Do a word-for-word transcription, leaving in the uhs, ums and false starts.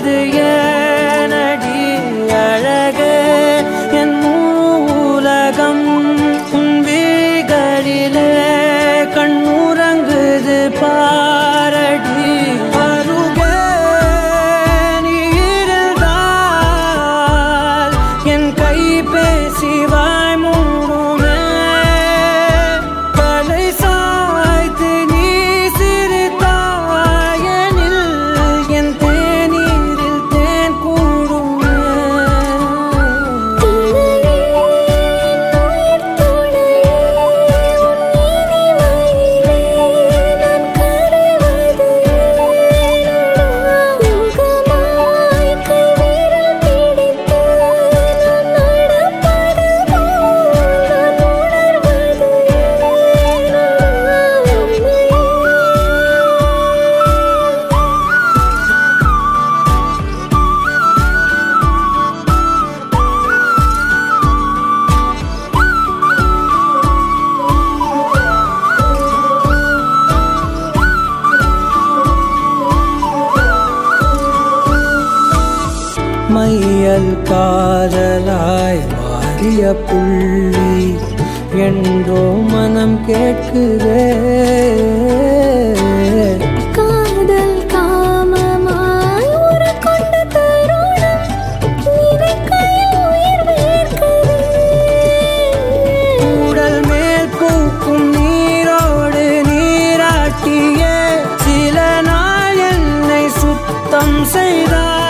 வருவது ஏனடி அழகே என் உலகம் உன் விழிகளிலே கண்ணுறங்குது பாரடி அருகே நீ இருந்தால் என் கை பேசி வாய் மூடுமே தலை சாய்த்து நீ சிரித்தாயனில் என் தேநீரில் தேன் கூடுமே மையல் காதலாய் மாறிய புள்ளி என்றோ மனம் கேட்குதே காதல் காமமாய் உருக்கொண்ட தருணம் நினைக்கையில் உயிர் வேர்க்குதே உடல் மேல் பூக்கும் நீரோடு நீராட்டியே சில நாள் என்னை சுத்தம் செய்தார்